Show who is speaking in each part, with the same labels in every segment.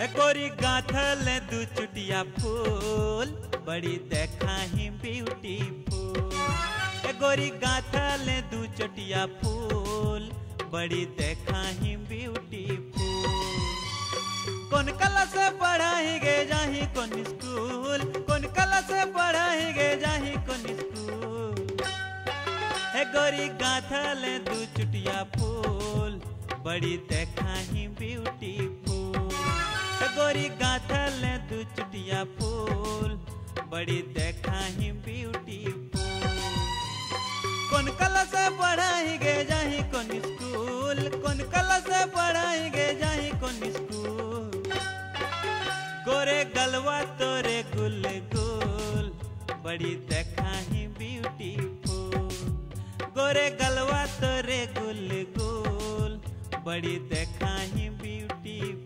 Speaker 1: गोरी गाथल दू चुटिया फूल बड़ी देखा ही ब्यूटीफुल। गोरी गाथल दू चुटिया फूल बड़ी देखा ही ब्यूटीफुल। कौन कला से पढ़ाई गे जाही कौन स्कूल, कौन कला से पढ़ाई गे जाही कौन स्कूल। गोरी गाथल दू चुटिया फूल बड़ी देखा ही ब्यूटीफुल। गोरी गाथल दू चुटिया फूल बड़ी देखा ही ब्यूटीफुल। कौन कला से पढ़ाई गे जाही कौन स्कूल, कौन कला से पढ़ाई गे जाही कौन स्कूल। गोरे गलवा तोरे गुल गुल बड़ी देखा ही ब्यूटीफुल। गोरे गलवा तोरे गुल गुल बड़ी देखा ही ब्यूटीफुल।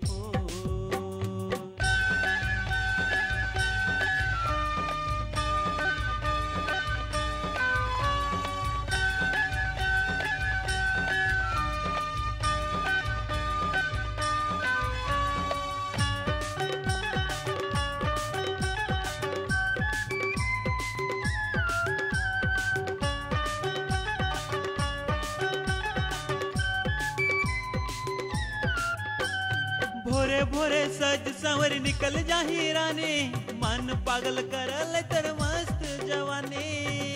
Speaker 1: भोरे भोरे सज संवर निकल जाही रानी, मन पागल करल तर मस्त जवानी।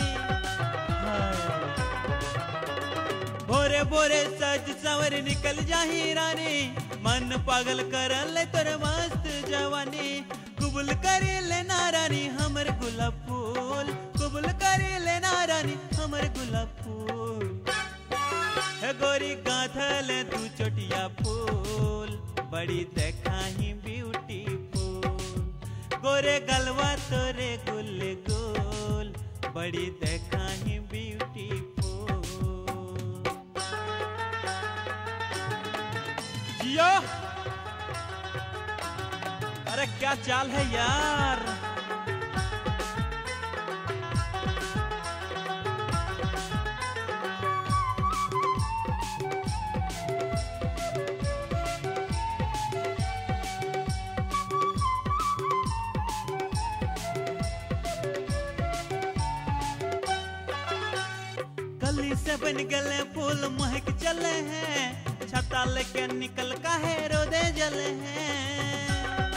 Speaker 1: भोरे भोरे सज संवर निकल जाही रानी, मन पागल करल तर मस्त जवानी। कुबुल करी लेना रानी हमर गुलाब फूल, कुबुल करी लेना रानी हमर गुलाब फूल। गोरी गाथल दू चोटिया फूल बड़ी देखा ही ब्यूटीफुल। गोरे गलवा तोरे गुल गुल बड़ी देखा ही ब्यूटीफुल। जियो अरे क्या चाल है यार। कली से बन गले फूल महक चले हैं, छता लेके निकल का है रोदे जले हैं।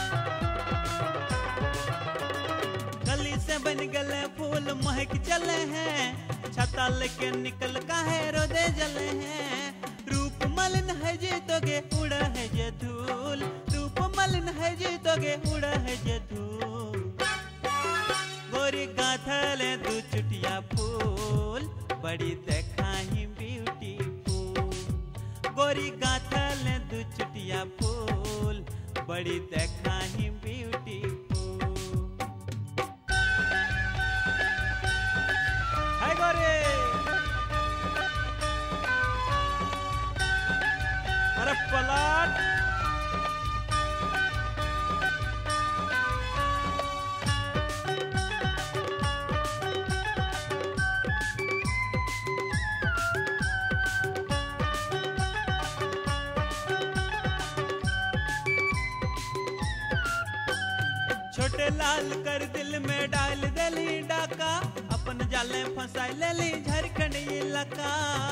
Speaker 1: कली से बन गले फूल महक चले हैं, छता लेके निकल का है रोदे जले हैं। रूप मलिन है जी तोगे उड़ा है जे धूल, रूप मलिन है जी तोगे उड़ा है जे धूल। गोरी गाथल दू चुटिया फूल बड़ी देखा ही ब्यूटीफुल। गोरी गाथल दू चुटिया फूल बड़ी देखा ही ब्यूटीफुल। हाय गोरे अरे पलट छोटे लाल कर दिल में डाल देली डाका, अपन जाले फंसाई लेली झारखंड इलाका।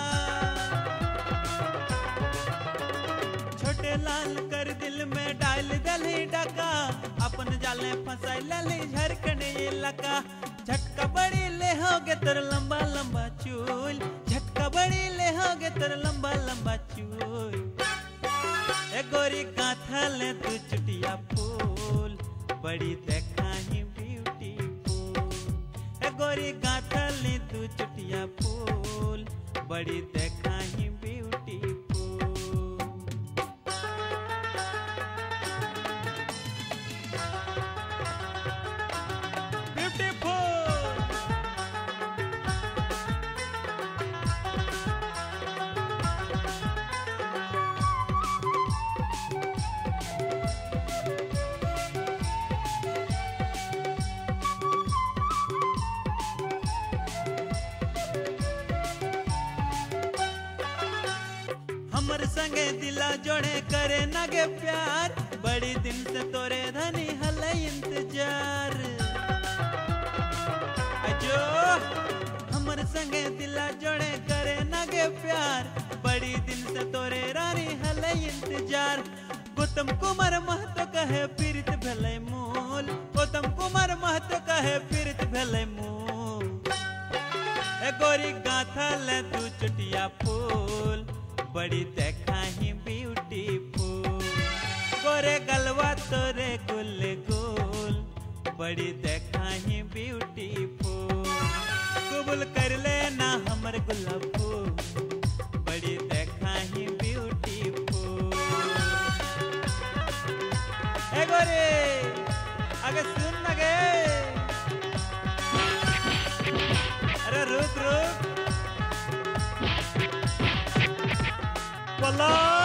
Speaker 1: छोटे लाल कर दिल में डाल देली डाका, अपन जाले फंसाई लेली झारखंड इलाका। झटका बड़ी ले होगे तर लंबा लंबा चूल, झटका बड़ी ले होगे तर लंबा लंबा चूल। गोरी गाथल दू चुटिया फूल बड़ी देखा ही ब्यूटीफुल। गोरी गाथल दू चुटिया फूल बड़ी देखा ही ब्यूटीफुल। ब्यूटीफुल हमर संगे दिला जोड़े करे नगे प्यार, बड़ी दिन से तोरे धनी हल इंतजार। अजो हमर संगे दिला जोड़े करे नगे प्यार, बड़ी दिन से तोरे रानी हल इंतजार। गौतम कुमार महतो कहे पीरित भेलै मूल, गौतम कुमार महतो कहे पीरित भेलै मूल। ए गोरी गाथा ले तू चुटिया फूल, बड़ी देखा ही ब्यूटीफुल। गोरे गलवा तोरे गुल गुल, बड़ी देखा ही ब्यूटीफुल। कबूल कर लेना हमर गुलाब फूल, बड़ी देखा ही ब्यूटीफुल। ए गोरे आगे सुन न गे, अरे रुक रुक पला